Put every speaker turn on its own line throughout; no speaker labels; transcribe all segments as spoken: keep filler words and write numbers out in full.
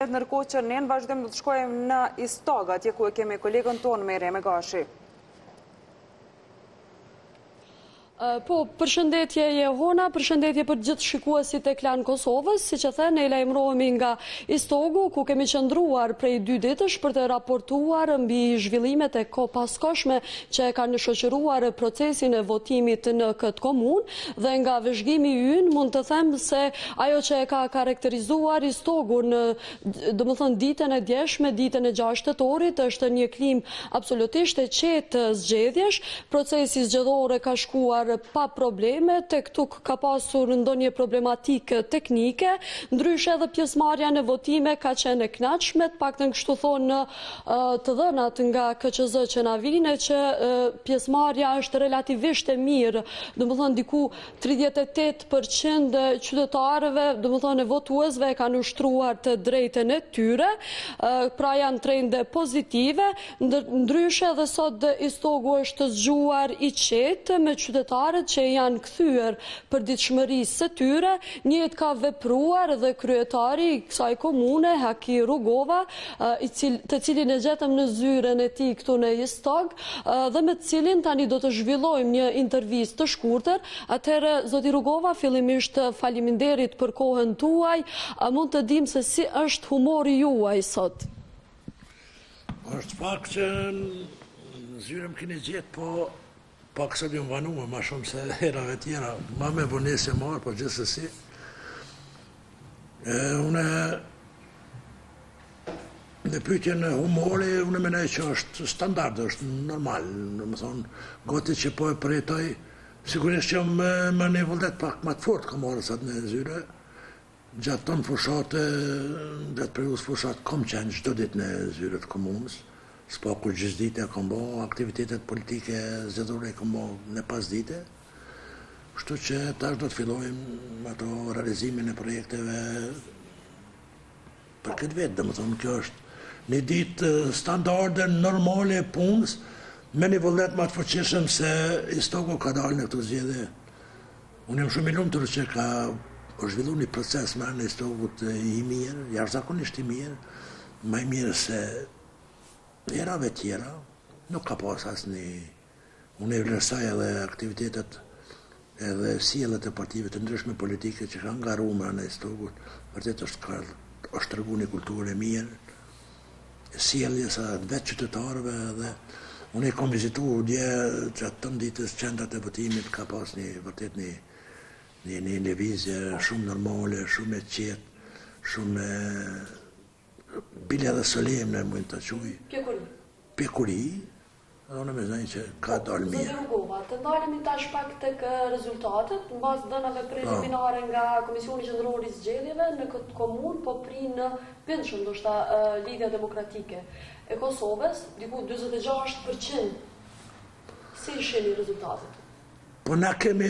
tjetër, ndërkohë që ne në vazhdim do të shkojmë në Istog, atje ku e kemi kolegën tonë Mere Megashi.
Po, përshëndetje Jehona, përshëndetje për gjithë shikuesit e Klan Kosovës, si që the, ne lajmërohemi nga Istogu, ku kemi qëndruar prej dy ditësh për të raportuar mbi zhvillimet e ko paskoshme që kanë shoqëruar procesin e votimit në këtë komun, dhe nga vëzhgimi ynë mund të them se ajo që e ka karakterizuar Istogun, do më thënë ditën e djeshme, ditën e gjashtë tetorit, është një klim absolutisht e qetë zgjedhjesh, procesi zgjedhore ka shkuar pa probleme, tek tuk ka pasur ndonjë problematikë teknike, ndryshe edhe pjesëmarrja në votime ka qenë e kënaqshme, të paktën kështu thonë të dhënat nga K Q Z që na vine, që pjesëmarrja është relativisht e mirë, domethënë diku tridhjetë e tetë përqind qytetarëve, domethënë votuesve e kanë ushtruar të drejtën e tyre, pra janë trende pozitive, ndryshe edhe sot Istogu është zgjuar i qetë me qytetarët që janë kthyer për ditëshmërisë së tyre, njëjtë ka vepruar dhe kryetari i kësaj komune, Haki Rugova, të cilin e gjetëm në zyren e tij këtu në Istog, dhe me të cilin tani do të zhvillojmë një intervistë të shkurtër. Atëherë, zoti Rugova, fillimisht faleminderit për kohën tuaj, a mund të dim se si është humori juaj sot?
Është fakt që në zyren keni gjetë, po pak së bjëm vanume, ma shumë se herave tjera, ma me vonese marë, po gjithësësi. Une, në pyetjen e humori, une menaj që është standard, është normal, në më thonë, goti që po e përjetoj, sigurisht që më një vullnet pak ma të fort, ka marë sat në zyre, gjatë tonë fushate, gjatë periudhës fushate, kom qenë çdo ditë në zyret komunës, s'po kur gjithë dite e kom bo, aktivitetet politike zgjedhore e kom bo në pas dite, kështu që tash do të fillojmë ato realizimin e projekteve për këtë vetë, dhe më thonë, kjo është një ditë standarde, normale e punës, me një vullnet ma të fuqishëm se Istogu ka dalë në këto zgjedhje. Unë jam shumë i lumtur që ka është zhvillu një proces me në Istogut i mirë, jashtëzakonisht i mirë, më i mirë se herave tjera, nuk ka pas asnjë, unë e vlerësoj edhe aktivitetet edhe sjelljet e partive të ndryshme politike që kanë ngaruar me në Istogut, vërtet është është treguar një kulturë e mirë, sjelljes së vetë qytetarëve, dhe unë e kam vizituar dje gjatë të ditës qendrat e votimit, ka pas një vërtet një një një lëvizje shumë normale, shumë e qetë, shumë bile dhe solemne, mund të quaj.
Pjekuri.
Pjekuri, dhe unë me znaj që ka dalë mirë.
Zoti Rugova, të ndalemi tash pak tek rezultatet, në bazë dënave preliminare nga Komisioni Qendror i Zgjedhjeve në këtë komunë, po prinë bindshëm ndoshta Lidhja Demokratike e Kosovës, diku dyzet e gjashtë përqind. Si shihni rezultatet?
Po na kemi,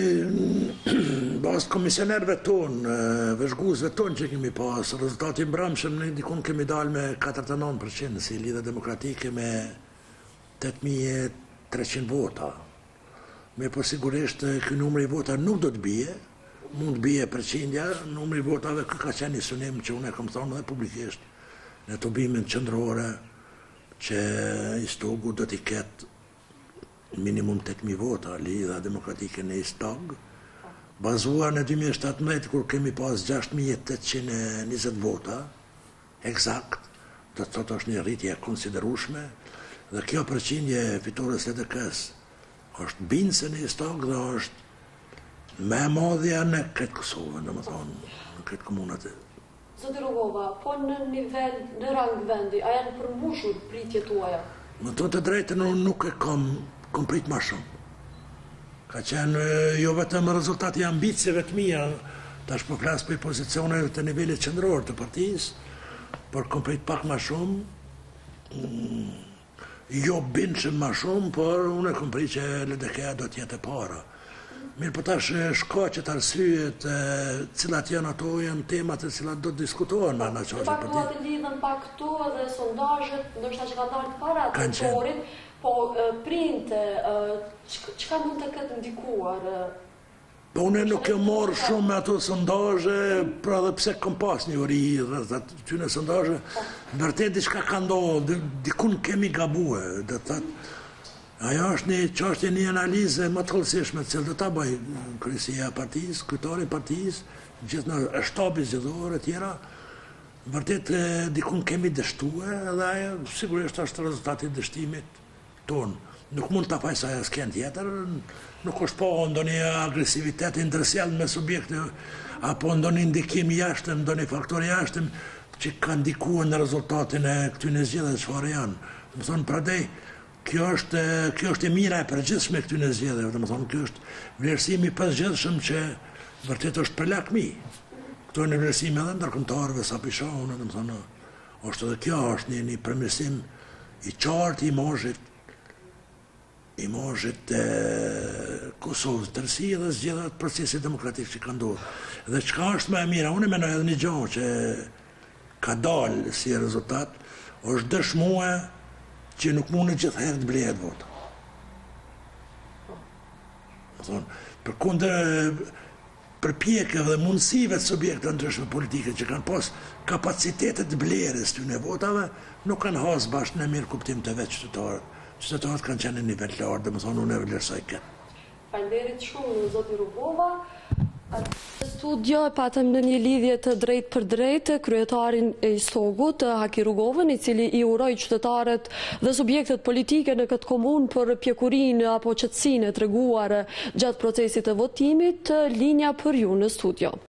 bazë komisionerve tonë, vëzhguesve tonë që kemi pas, rezultati mbrëmshëm, ne dikun kemi dalë me katërdhjetë e nëntë përqind, si Lidhja Demokratike me tetë mijë e treqind vota. Me po sigurisht, ky numri i vota nuk do të bie, mund të bie përqindja, numri i votave kë ka qenë një synim që unë e kam thonë dhe publikisht, në të bimin qendrore, që Istogu do t'i ketë minimum tetë mijë vota, Lidhja Demokratike në Istog, bazuar në dy mijë e shtatëmbëdhjetë, kur kemi pas gjashtë mijë e tetëqind e njëzet vota, eksakt, do të thotë është një rritje konsiderueshme, dhe kjo përqindje e fitores L D K-s është bindse në Istog dhe është me madhja në këtë Kosovë, në më thonë, në këtë komunat.
Zoti Rugova, po në nivel, në rang vendi, a janë përmbushur pritjet tuaja?
Më të të drejtën, unë nuk e kam kom prit ma shumë. Ka qenë jo vetëm rezultati ambicjeve të mia, tash po flas për pozicioneve të nivelit qendror të partisë, por kom prit pak ma shumë, jo bindshëm ma shumë, por unë e kom prit që L D K do t'jetë e para. Mirë po tash shkaqet, arsyet, cilat janë ato, janë temat e cilat do të diskutohen në qasje
partit. Pak duhet të lidhen pak këtu edhe sondazhet, ndoshta që kanë dalë të para të torit, po printe, çka mund të ketë ndikuar?
Po unë nuk e morë shumë me ato sondazhe, pra dhe pse kom pas një ori rreth atyre sondazhe, vërtet diçka ka ndodhur, dikun kemi gabue, do të thotë. Ajo është një çështje, një analizë më të hollësishme që do ta bëj kryesia e partisë, kryetari i partisë, gjithë në shtabi zgjedhor e tjera. Vërtet dikun kemi dështuar dhe ajo sigurisht është rezultati i dështimit ton. Nuk mund ta faj sa askenë tjetër, nuk është po ndonjë agresivitet interesial me subjekte apo ndonjë ndikim jashtëm, ndonjë faktor jashtëm që ka ndikuar në rezultatin e këtyre zgjedhjeve çfarë janë. Do të thonë prandaj kjo është kjo është e mira e përgjithshme këtyre zgjedhjeve, do të thonë ky është vlerësimi i përgjithshëm që vërtet është për lakmi. Këto në vlerësime edhe ndërkombëtarëve sa pishonë, do të thonë, është edhe kjo është një, një përmirësim i qartë i imazhit imazhit e Kosovës, tërësi edhe zgjedhjet procesi demokratik që ka ndodhur. Dhe çka është më e mira, unë mendoj edhe një gjë që ka dalë si rezultat, është dëshmuar që nuk mundet gjithherë të blehet vota. Përkundër përpjekjeve dhe mundësive të subjekteve ndryshme politike që kanë pas kapacitetet të blerjes të votave, nuk kanë hasë bashkë në mirë kuptim të vetë qytetarët. Qytetarët kanë qenë në nivel lartë, dhe më thonë unë e vlerësoj këtë.
Faleminderit shumë, zoti Rugova. Në studio e patëm në një lidhje të drejt për drejt kryetarin e Istogut, Haki Rugovën, i cili i uroi qytetarët dhe subjektet politike në këtë komunë për pjekurinë apo qetësinë e treguar gjatë procesit të votimit. Linja për ju në studio.